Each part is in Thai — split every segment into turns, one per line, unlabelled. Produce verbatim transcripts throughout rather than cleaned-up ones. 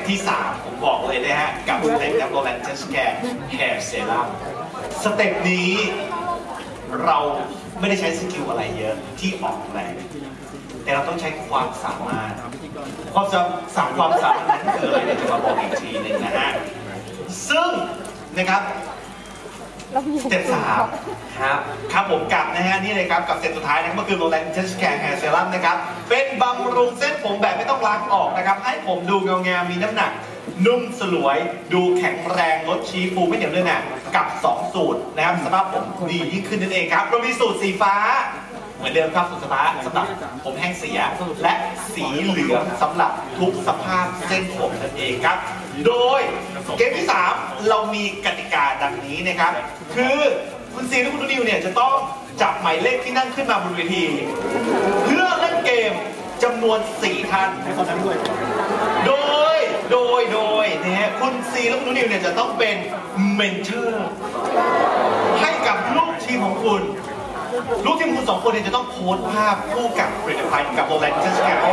ที่สามผมบอกเลยนะฮะกับสเต็ปกับโรแลนด์เจสแกร์แฮร์เซรั่มสเต็ปนี้เราไม่ได้ใช้สกิลอะไรเยอะที่ออกแรงแต่เราต้องใช้ความสามารถความสามความสามารถนั้นคืออะไรเดี๋ยวจะมาบอกอีกทีหนึ่งนะฮะซึ่งนะครับสเต็ปสามครับครับผมกลับนะฮะนี่เลยครับกับสเต็ปสุดท้ายนะครับก็คือโรแลนด์เจสแกร์แฮร์เซรั่มนะครับเป็นบำรุงเส้นผมแบบไม่ต้องล้างออกนะครับให้ผมดูเงางามมีน้ำหนักนุ่มสลวยดูแข็งแรงลดชี้ฟูไม่เหนียวเนื้อหนักกับสองสูตรนะครับสภาพผมดียิ่งขึ้นนั่นเองครับเรามีสูตรสีฟ้าเหมือนเดิมครับสูตรสีฟ้าสำหรับผมแห้งเสียและสีเหลืองสำหรับทุกสภาพเส้นผมนั่นเองครับโดยเกมที่สามเรามีกติกาดังนี้นะครับคือคุณซีและคุณนิวเนี่ยจะต้องจับหมายเลขที่นั่งขึ้นมาบนเวทีเพื่อเล่นเกมจำนวนสี่ท่านโดยโดยโดยเนี่ยคุณซีและคุณนิวเนี่ยจะต้องเป็นเมนเทอร์ให้กับลูกทีมของคุณลูกทีมคุณสองคนเนี่ยจะต้องโพสต์ภาพคู่กับผลิตภัณฑ์กับโรแลนด์เจสแกร์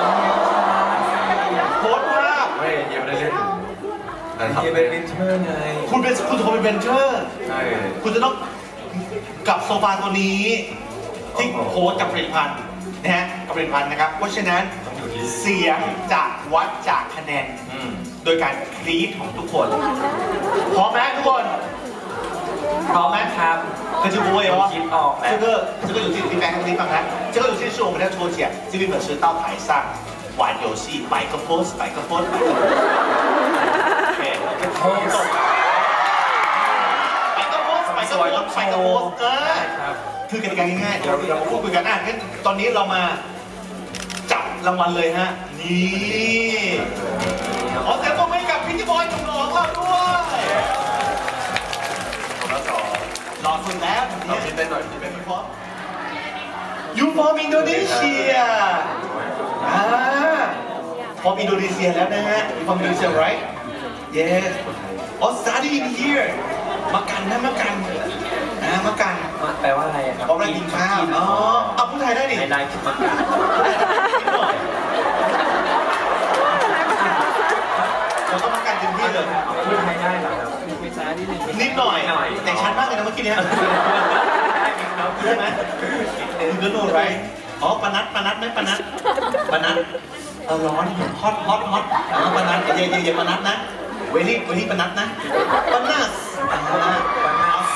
โพสต์ภาพ
ไม่ยังไม่ได้เล่น
คุณเป็นเมนเทอร์ไงคุณเป็นคุณจะเป็นเมนเทอร์ใช่คุณจะต้องกับโซฟาตัวนี้ที่โพสต์กับผลิตภัณฑ์นะฮะกับผลิตภัณฑ์นะครับเพราะฉะนั้นเสียงจะวัดจากคะแนนโดยการกรี๊ดของทุกคนพร้อมไหมทุกคนพร้อมไหมครับ可就不会哦，这个这个游戏你摆个地方看，这个游戏是我们要抽奖，这位粉丝到台上玩游戏，摆个 pose， 摆个 pose， OK， 摆个 pose， 摆个 pose， 摆个 pose， 摆个 pose， เออคือกติกาง่ายๆเดี๋ยวเราพูดคุยกันอ่ะงั้นตอนนี้เรามาจับรางวัลเลยฮะนี่ขอเสียงปรบมือให้กับพิธีกรหนุ่มหล่อของเราด้วยรอสุดแล้วเราคิดได้หน่อยที่เป็นพร้อมยูฟอร์มอินโดนีเซียอ่าฟอร์มอินโดนีเซียแล้วนะฮะยูฟอร์มอินโดนีเซีย right yes oh study in here มากันนะมากันนะมากัน
แปลว่าอะไรครับ
พร้อมแล้วกินข้าวอ๋อเอาพูดไทยได้ดิ
ได้คิดมากัน
เราต้องมากันเต็มที่เลย
พูดไทยได้เหรอครับ
นิดหน่อยแต่ชัดมากเลยนะเมื่อกี้เนี้ยใช่ไหมคุณก็รู้ไรอ๋อปนัดปนัดไหมปนัดปนัดเออร้อนฮอตฮอตฮอตอ๋อปนัดอย่าอย่าอย่าปนัดนะเวลี่เวลี่ปนัดนะปนัสปนัสปนัส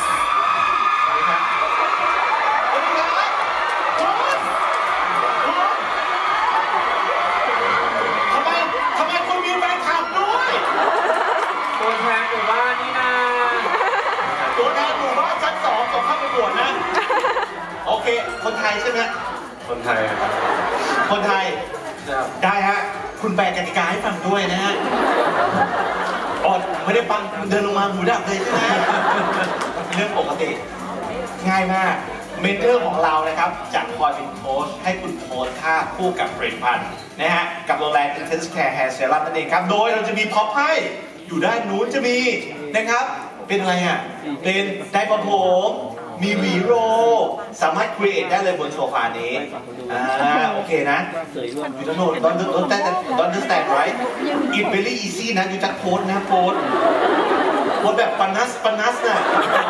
ทำไมทำไมคุณมีแฟนคลับด้วย
ตัวแทนหมู่บ้านนี่นะ
ตัวแทนหมู่บ้านชั้นสองส่งเข้าประกวดนะโอเคคนไทยใช่ไหม
คนไทย
คนไทยได้ฮะคุณแปลกติกาให้ฟังด้วยนะฮะอ๋อไม่ได้ฟังเดินลงมาหูดับเลยใช่ไหมเรื่องปกติง่ายมากเมนเทอร์ของเรานะครับจะคอยเป็นโค้ชให้คุณโพสท่าคู่กับผลิตภัณฑ์นะฮะกับโรแลนด์ Intense Care Hair Serum นั่นเองครับโดยเราจะมีพ็อปให้อยู่ด้านนู้นจะมีนะครับเป็นอะไรอ่ะเป็นไดร์ผมมีวีโรสามารถครีเอทได้เลยบนโซฟานี้อ่าโอเคนะ you don't know don't don't don't understand right it's very easy นะ you just post นะ post โพสแบบปนัสปนัสน่ะ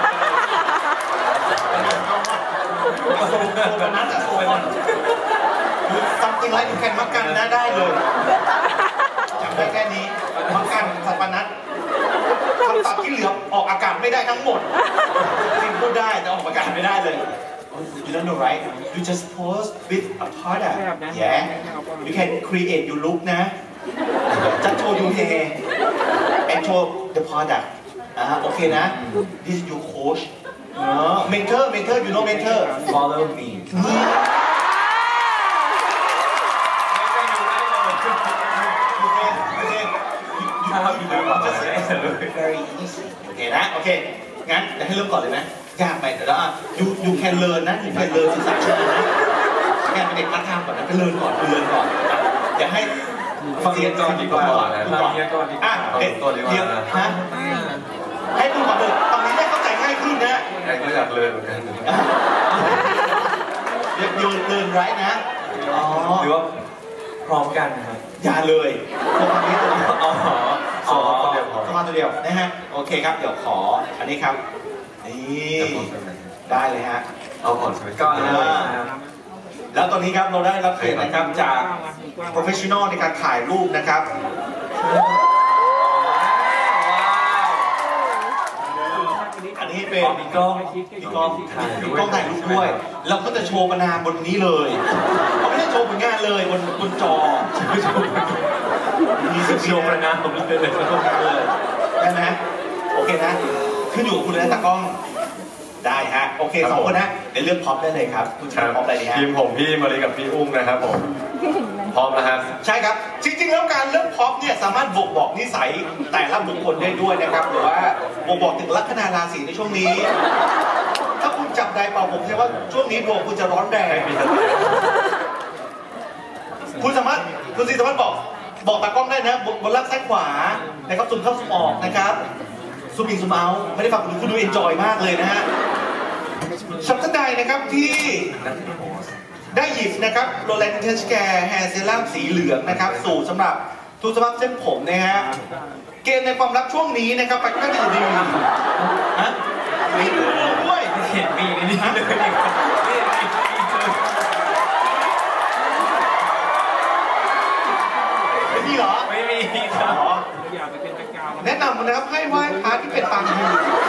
ปนัสอะโซฟา something like you can มักกันนะได้เลยจำได้แค่นี้มักกันสัปนัสคำศัพท์ที่เหลือออกอากาศไม่ได้ทั้งหมดจริงพูดได้แต่ออกอากาศไม่ได้เลย you don't know right you just post with a product yeah you can create your look นะ just show your hair and show the product อ่าโอเคนะ this is your coach mentor mentor you know mentor
follow me
very easy โอเคนะโอเคงั้นจะให้เริ่มก่อนเลยไหมยากไปแต่แล้ว you you can learn นะ you can learn ศึกษาเชิงนะแค่เป็นเด็กพัฒนาก่อนนะไปเรียนก่อนไปเรียนก่อนอย่าให้ฟังเรียนก่อนดีกว่าก่อนอ่ะเด็กตัวเดียวฮะให้ดูก่อนเลยตอนนี้ได้เข้าใจง่ายขึ้นนะ
ก็อยากเรียนเหมือนกัน
อยากเรียนเรียนไรนะ
หรือว่าพร้อมกันครับ
อย่าเลยตรงนี้ตรงนี้นะฮะโอเคครับเดี๋ยวขออันนี้ครับนี่ได้เลยฮะ
เอาก่อนใช่ไหม
ก่อนเลย
แล้วตอนนี้ครับเราได้รับเกียรตินะครับจาก professional ในการถ่ายรูปนะครับอันนี้เป็นมีกล้องมีกล้องถ่ายมีกล้องถ่ายรูปด้วยเราก็จะโชว์ประนามบนนี้เลยเราไม่ได้โชว์ผลงานเลยบนบนจอมีโชว์ประนามตรงนี้เลยเลยโชว์เลยได้ไหมโอเคนะขึ้นอยู่กับคุณนะตากล้องได้ฮะโอเคสองคนนะเดี๋ยวเลือกพร็อพได้เลยครับคุณชายพร็อพอะไรดีฮะ
ทีมผมพี่มารีกับพี่อุ้มนะครับผมพร้อมนะครับ
ใช่ครับจริงๆแล้วการเลือกพร็อพเนี่ยสามารถบ่งบอกนิสัยแต่ละบุคคลได้ด้วยนะครับหรือว่าบ่งบอกถึงลัคนาราศีในช่วงนี้ถ้าคุณจับได้เป่าผมใช่ว่าช่วงนี้ดวงคุณจะร้อนแรงคุณสามารถคุณซีสามารถบอกบอกตากล้องได้นะบนล่างซ้ายขวานะครับซูมเข้าซูมออกนะครับซูมอินซูมเอาไม่ได้ฟังคุณดูเอนจอยมากเลยนะฮะสัปดาห์ใดนะครับที่ได้หยิบนะครับโรแลนด์เทสแกร์แฮร์เซรั่มสีเหลืองนะครับสูตรสำหรับทุกสภาพเส้นผมนะฮะเกณฑ์ในความรักช่วงนี้นะครับไปก็จะดีฮะมีด้วย
เห็นมีในนี้เลย
ไม่มีเหรอ
ไม่มี
เหรอแนะนำนะครับให้ไหว้พระที่เป็นปางยู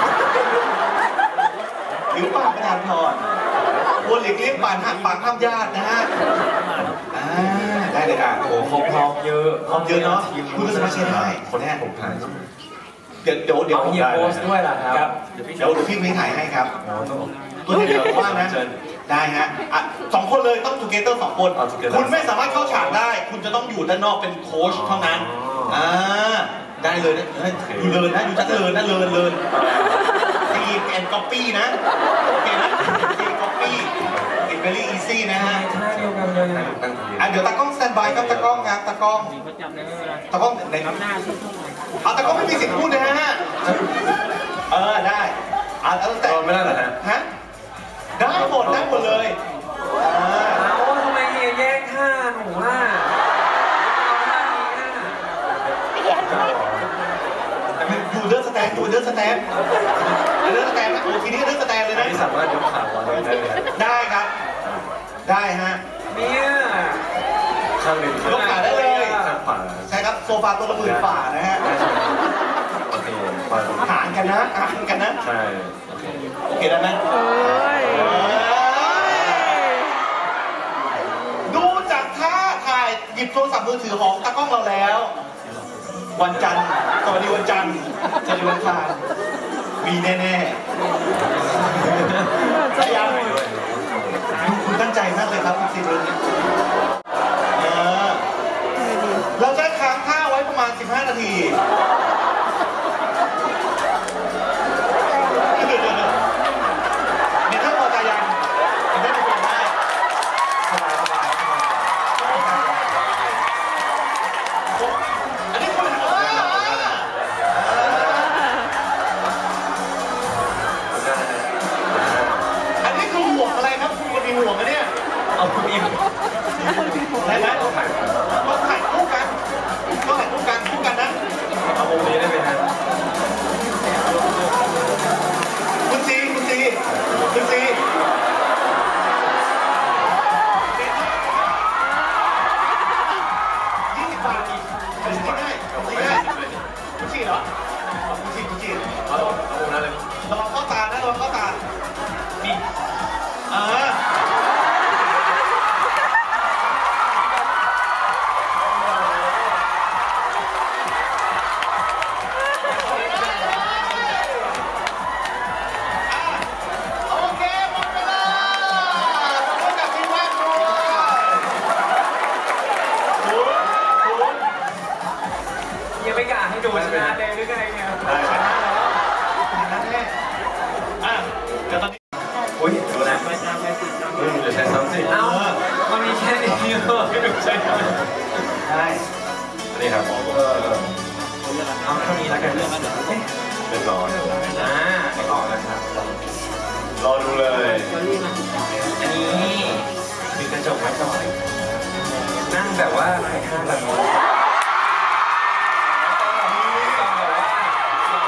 หรือปางประธานพรควรหลีกเลี่ยงปางหักปางห้ามญาตินะฮะอ่าได้เลยอ่ะ
โอ้เขาพร้อมเยอะ
พร้อมเยอะเนาะคุณก็สามารถใช้ได้
คนแรกผมถ่าย
เดี๋ยวเดี๋ยวเดี๋ยว
ผมโพสด้วยล่ะครับ
เดี๋ยวเดี๋ยวพี่ไม่ถ่ายให้ครับตัวนี้เดี๋ยวว่างนะได้ฮะอ่ะสองคนเลยต้องทูเกเตอร์สองคนคุณไม่สามารถเข้าฉากได้คุณจะต้องอยู่ด้านนอกเป็นโค้ชเท่านั้นอ่าได้เลยนะอยู่เลยนะอยู่จัดเลยนะเลยเลยตีแอนก๊อปปี้นะโอเคนะตีก๊อปปี้เป็น very easy นะฮะ
ท่าเดียวกันเลย
อ่ะเดี๋ยวตากล้องสแตนบายครับตากล้องครับตากล้องตากล้องในน้ำหน้าเอาตากล้องไม่มีสิทธิ์พูดนะฮะเออได้อ่ะแล้วแต่
ไม่ได้เหรอฮะ
ฮะได้หมดได้หมดเลย
เอาทำไมเฮียแย่งท่าหนูล่ะ
ดูเดอร์สแตนดูเดอร์สแตนดูเดอร์สแตนนะโอ้ทีนี้เดอร์สแตนเลยนะ
นี่สามารถยกขาวันได้เลย
ได้ครับได้ฮะ
เนี่ย
ข้างหนึ่ง
ยกขาได้เลย
ข้างขวา
ใช่ครับโซฟาตัวละหมื่นฝ่านะฮะ
โอเค
หารกันนะหารกันนะ
ใช่
โอเคได้ไหมดูจากท่าถ่ายหยิบโทรศัพท์มือถือของตากล้องเราแล้ววันจันทร์สวัสดีวันจันทร์สวัสดีวันอังคารมีแน่ๆพยายามคุณตั้งใจมากเลยครับคุณสิบเดือนเราจะค้างท่าไว้ประมาณสิบห้านาทีเนี่ยถ้าพอใจยังได้ไปเป็นได้สบายสบายอันนี้คุณอันนี้คือห่วงอะไรครับคุณมีห่วงนะเนี่ย
เอาคุณอีก
ได้ไหมต้องถ่ายต้องถ่ายคู่กันต้องถ่ายคู่กันคู่กันนะ
เอาวงนี้ได้ไหมฮะ
คุณซีคุณซีคุณซียี่สิบบาทคุณซีได้คุณซีได้คุณซีเหรอคุณซีคุณซี
เอาวงนั้นเลย
ระวังเข้าตานะระวังเข้าตานี่อ่า
ยังไม่กล้าให้ดูชนะเลยหรือไงเนี่ย
ได้ชนะแล้วชนะแน่อ่ะเดี๋ยวตอนนี้
อุ้ยดูนะอืมจะใช้ซ้ำสิ
เอามันมีแค่นี้เออไม่ดูใช่ไหม
ได้
นี่ครับเออ
เอาเท่านี้แล้วกัน
เป็นร้อย
อ่าไปก่อนนะครับ
รอดูเลย
อันนี้ดึงกระจกไว้ก่อนนั่งแบบว่าใครข้างแบบนี้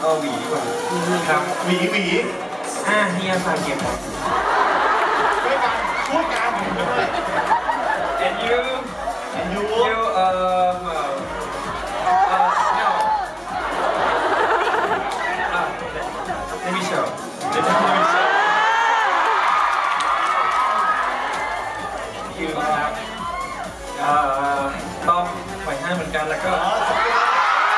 เอาหวีดีกว่าครับ
หวีหวี
อ่ะเฮียฝากเก็บครับ
ช่วยกันช่วยกันด้วย
and you
เห็นยู
you um uh, uh no uh let me show let me show you ครับเอ่อต้องปล่อยห้าเหมือนกันแล้วก็
อ๋อสวัสดีครับ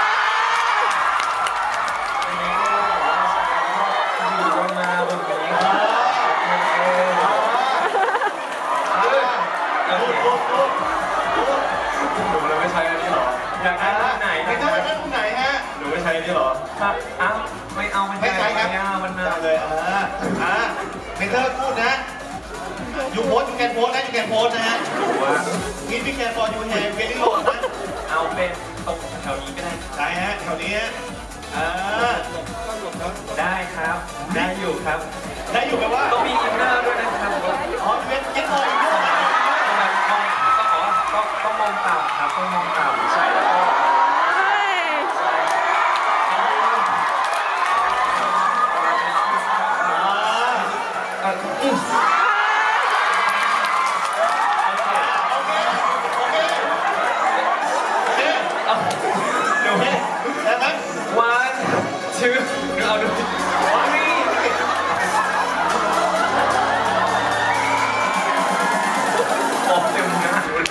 อยู่ลงมาบนนี้
พูดพูดพูดพูด
หนูเลยไม่ใช้อันนี้หรอ
อยากได้ที่ไหน
ไม่
นะ
ใช่ไม่ใช่ตรงไหนฮะ
หนูไม่ใช้อันนี้หรอ
ครับอ้าวไม่เอามัน
ไม่ใช่ครับ
ยาวมัน
ได้
นาน
เลยอ่าอ่าเมเทอร์พูดนะยูโพสยูแคนโพสนะยูแคนโพสนะฮะ
ดูว่า
กินพี่แคนฟอร์ยูแฮร์เวลี่โหลดนะ
เอาเป็นตรงแถวนี้ก็ได้
ได้ฮะแถวนี้ฮะอ่า
ได้ครับ ได้อยู่ครับ
ได้อยู่แบบว่า
ต้องมีอินเนอร์ด้วยนะครับต้อง
อ๋อเว็บเก็ตบอยอยู่ด้วย
ต้องต้องมองต่ำครับต้องมองต่ำใช่แล้วก็ใช่
อ่า
เอ่ออืม
โอเคโอเคโอเค
เอาเดี๋ยว
โอเคได้ไหม
one two เอาดู three โอ้เต็มหน้าเลย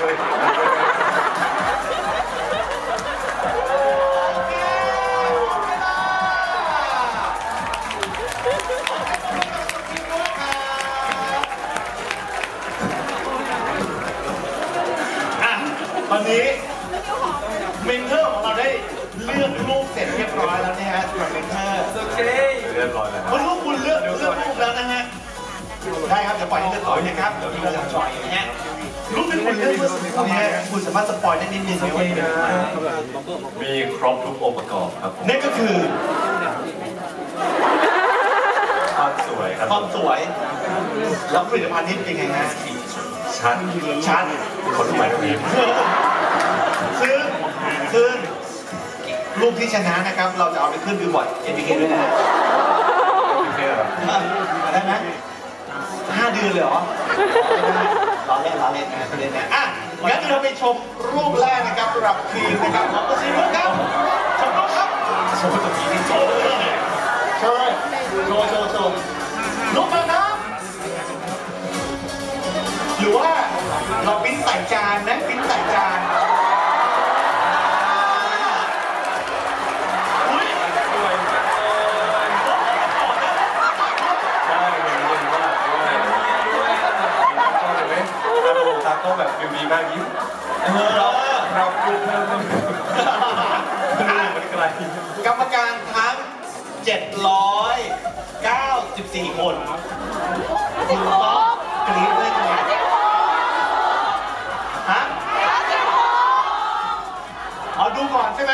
อ่ะตอนนี้เมนเทอร์ของเราได้เลือกรูปเสร็จเรียบร้อยแล้วนะฮะสำหรับเมนเทอร์
โอเค
เรียบร้อยแล้ว
เพราะรูปคุณเลือกเลือกรูปแล้วนะฮะได้ครับเดี๋ยวปล่อยให้เลือกต่อนะครับเดี๋ยวเราจะปล่อยนะฮะรูปที่คุณเลือกเมื่อสักครู่นี้คุณสามารถสปอยได้นิดนึงไหมว่าเป็นยังไง
มีครบทุกองค์ประกอบครับผม
นั่นก็คือ
ความสวยครับ
ความสวยแล้วผลิตภัณฑ์นี้เป็นไงฮะ
ชัด
ชัด
คนใหม่ตรงนี้
ซึ่งซึ่งรูปที่ชนะนะครับ เราจะเอาไปขึ้นบิลบอร์ด เอ็น บี เค ด้วยนะฮะ
โอเคเหรอ
ได้ไหมห้าเดือนเลยเหรอล้อเล่นล้อเล่นนะเล่นนะอ่ะงั้นเราไปชมรูปแรกนะครับสำหรับทีมนะครับของกสิรุครับชมรูปครับโชว์ตรงนี้นี่โชว์เลยโชว์เลยโชว์โชว์โชว์รูปมาครับหรือว่าเราปิ้นใส่จานนะปิ้นใส่จานอุ๊ย
สวยจังเลย
ได้เลยเลยว่าว่าต้องเลยไหมตาโตตาโตแบบฟิลดีมากยิ้ม
เออ
เราพูดเพิ่ม
มันไกล
กรรมการทั้ง เจ็ดร้อยเก้าสิบสี่ คนคุณต้องกรี๊ดเลยไงฮะเอาดูก่อนใช่ไหม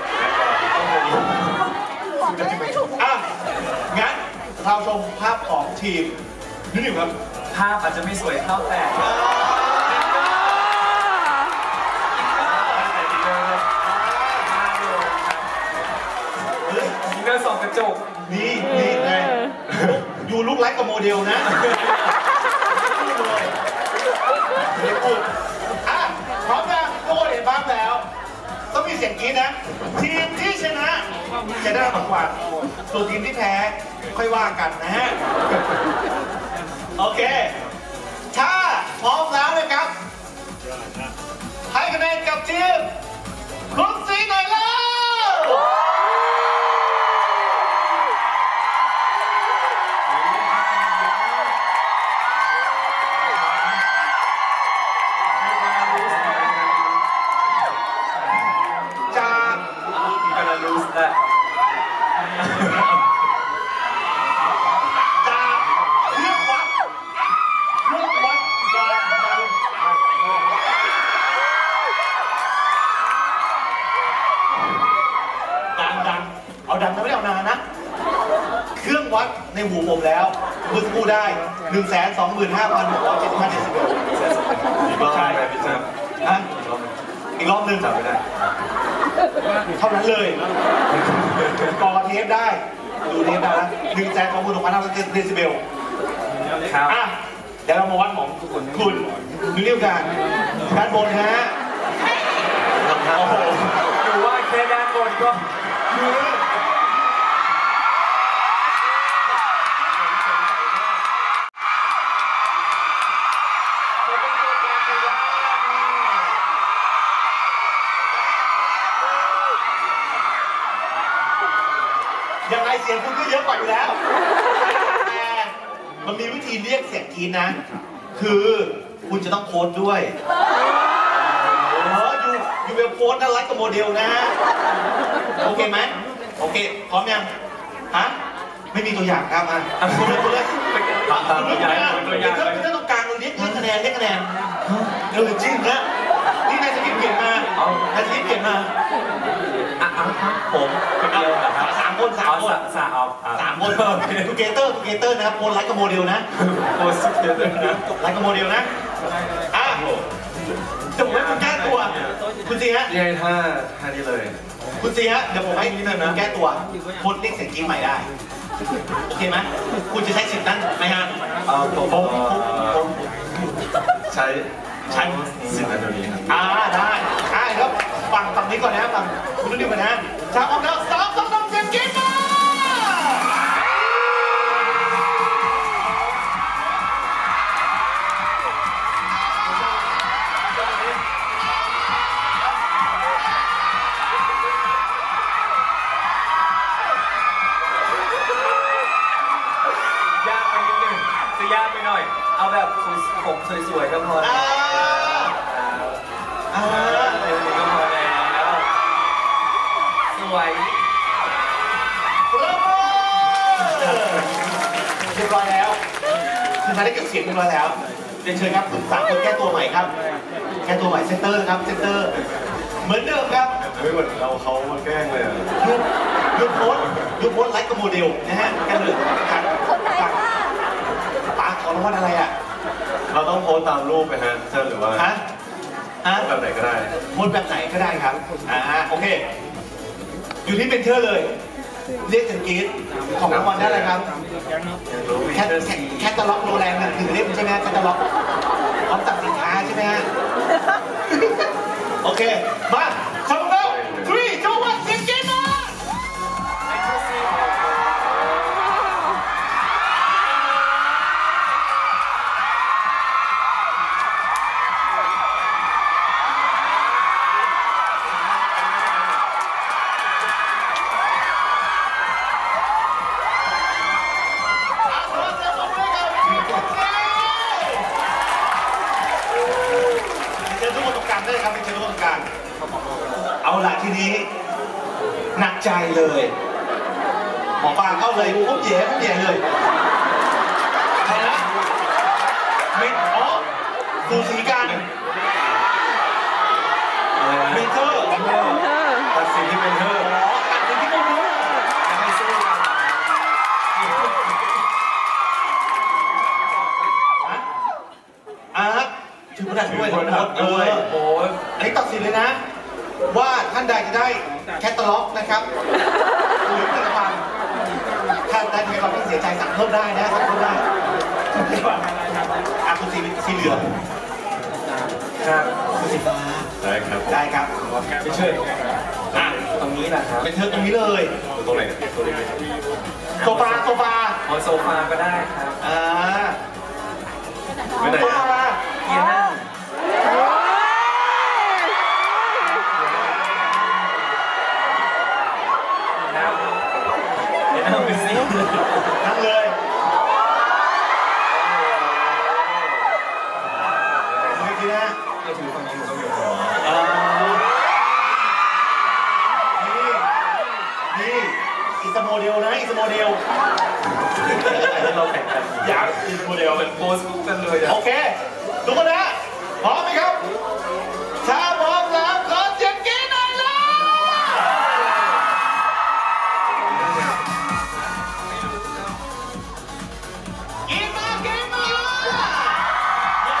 อ่ะงั้นเราชมภาพของทีมนิดหนึ่งครับ
ภาพอาจจะไม่สวยเท่าแต่
เฮ้ย
อินเนอร์สองกระจก
นี่นี่ไงอยู่ลูกไลค์กับโมเดลนะเดี๋ยวพูดอ่ะพร้อมยังโอ้เห็นภาพแล้ว ต้องมีเสียงกรี๊ดนะ ทีมที่ชนะจะได้รับรางวัลส่วนทีมที่แพ้ค่อยว่ากันนะฮะ โอเค ถ้าพร้อมแล้วนะครับ ให้คะแนนกับทีมคุณสีหน่อยแล้วจาก
กำลังรู้สึกแล้ว
จากเครื่องวัดเครื่องวัดความดันดังดังเอาดังนะไม่ได้เอานานนะ เครื่องวัดในหูผมแล้วเมื่อสักครู่ได้หนึ่งแสนสองหมื่นห้าพันหกร้อยเจ็ดสิบห้าเดซิเบล
อีกรอบไหมพี่แจ๊บ
ฮะ
อีกรอบ
อีกรอบหนึ่ง
จำไม่ได้
เท่านั้นเลยกอเทปได้ดูเทปได้แล้วหนึ่งแสนสองหมื่นหกพันห้าร้อยเดซิเบล
ครับ
อ่ะเดี๋ยวเรามาวัดของคุณคุณดูเรียกกันด้านบนนะฮะโอ้โห
ดูว่าแค่ด้านบนก็
คือยังไงเสียงคุณก็เยอะกว่าอยู่แล้วแต่มันมีวิธีเรียกเสียงกรี๊ดนะคือคุณจะต้องโค้ดด้วยเอออยู่อยู่แบบโค้ดน่ารักกับโมเดลนะฮะโอเคไหมโอเคพร้อมยังฮะไม่มีตัวอย่างครับอ่ะคุณเลยคุณเลยตัวอย่างตัวอย่างถ้าต้องการเราเรียกเรียกคะแนนเรียกคะแนนเออจริงนะนี่นายจะรีบเปลี่ยนมานายจะรีบเปลี่ยนมา
อ่ะครับผมคนเดียวนะครับ
สามคนสามคน
สามเอา
สามคนทูเกเตอร์ทูเกเตอร์นะครับโคนไลค์กับโมเดลนะ
โพสต์เยอะเลยนะ
ไลค์กับโมเดลนะอ่ะเดี๋ยวผมให้คุณแก้ตัวคุณซีฮะ
นี่ไงท่าท่านี้เลย
คุณซีฮะเดี๋ยวผมให้คุณแก้ตัวโค้ดเรียกเสียงกรี๊ดใหม่ได้โอเคไหมคุณจะใช้สิทธิ์นั้นไหมฮะ
เอาผม
ผมผม
ใช้ใช้สิ่งนั้นเดี๋ยวนี้ครับ
อ่าได้อ่าครับฟังฝั่งนี้ก่อนนะฝั่งคุณนุ่นดีก่อนนะชาวออมแล้วสามสองหนึ่งเสียงกรี๊ดมา
จะยากไปหน่อย เอาแบบผมสวยๆก็พอแล้ว
อ่า
เดี๋ยวก็พอแล้วสวย
เรียบร้อยแล้วคือมาได้เก็บเสียงเรียบร้อยแล้วเรียนเชิญครับคุณสามคนแก้ตัวใหม่ครับแก้ตัวใหม่เซนเตอร์ครับเซนเตอร์เหมือนเดิมครับ
ไม่เหมือนเราเขามาแกล้งเลยอ่ะ
ยุคยุคโพสยุคโพสไลค์กับโมเดลนะฮะกันเลยกันฟังปาขอรางวัลอะไรอ่ะ
เราต้องโพสตามรูปไปฮะเชิญหรือว่า
ฮะฮะ
แบบไหนก็ได้
โพสแบบไหนก็ได้ครับอ่าโอเคอยู่ที่เป็นเชื่อเลยเรียกเสียงกรี๊ดของรางวัลได้เลยครับแคทแคตตาล็อกโรแลนด์ถึงเรียกใช่ไหมแคตตาล็อกพร้อมตัดสินค้าใช่ไหมฮะโอเคมาชมแล้วทรีสองวันเสียงกรี๊ดมาได้ครับเป็นเชิญร่วมกันเอาล่ะทีนี้หนักใจเลยหมอปลาเข้าเลยพุ่งเหย่พุ่งเหย่เลยใครนะไม่อ๋อดูสีกันเมเทอร์ตัดสินที่เป็นเธอตัดสินที่เป็นเธอจะให้สู้กันอ่ะถึงขนาดด้วยทั้งหมดเลยโอ้ยอันนี้ตัดสินเลยนะว่าท่านใดจะได้แคตตาล็อกนะครับหรือผลิตภัณฑ์ท่านใดมีความเสียใจสั่งเพิ่มได้นะสั่งเพิ่มได้อ่ะคุณสีสีเหลืองครับคุณสีฟ้า
ได้ครับ
ได้ครับ
ไม่เชื่อ
อ่ะ
ตรงนี้แหละครับ
เป็นเธอตรงนี้เลย
ตรงไหนเนี่ยตรงนี้ไหม
โซฟาโซฟา
บนโซฟาก็ได้ครับ
อ่า
ไม่ไหน
โซ
อ่ะ
ฟา
เกียร์นั่งเดี๋ยวนั่งไปสิ
นั่งเลยดูอีกทีนะ
เดี๋ยวถือฝั่งนี้ผมก็อยู่
อ่านี่นี่อีสโมเดลนะอีสโมเดล
เราแข่งกัน
อยากอีสโมเดล
เป็นโพสต์กันเลยอ่ะ
โอเคทุกคนนะพร้อมไหมครับถ้าพร้อมแล้วขอเสียงกรี๊ดหน่อยเลยกรี๊ดมากรี๊ดมา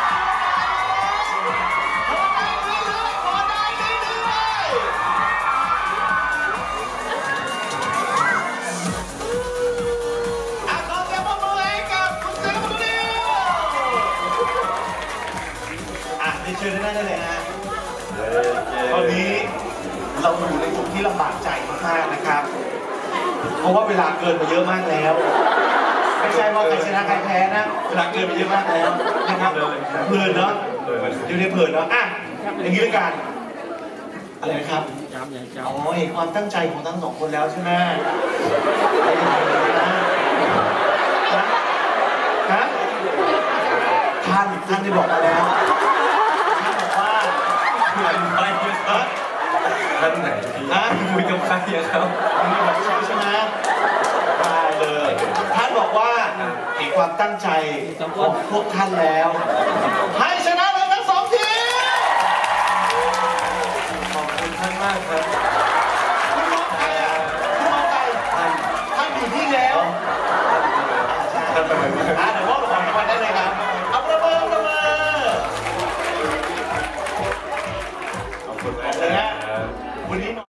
ขอได้เลยขอได้เลยตอนนี้เราอยู่ในจุดที่ลำบากใจมากๆนะครับ เพราะว่าเวลาเกินไปเยอะมากแล้ว ไม่ใช่ว่าใครชนะใครแพ้นะ เวลาเกินไปเยอะมากแล้วนะครับเพลินเนาะอยู่ในเพลินเนาะอ่ะอย่างนี้ละกันอะไรนะครับอ๋อเห็นความตั้งใจของทั้งสองคนแล้วใช่ไหมฮะท่านท่านได้บอกมาแล้วท่านบอกว่าเพื่อนไปเออ
ท่านไหนพี่
ฮะ
คุยกับใครอะครับ
มีแบบใช่ใช่ไหมได้เลยท่านบอกว่าเห็นความตั้งใจของพวกท่านแล้วให้ชนะเลยทั้งสองทีม
ขอบคุณท่านมากครับ
คุณมองใครอ่ะคุณมองใคร
ท่าน
ท่านอยู่ที่แล้ว
ท่านเป็นไงบ้าง
อ่ะเดี๋ยวว่าเราขอรางวัลได้เลย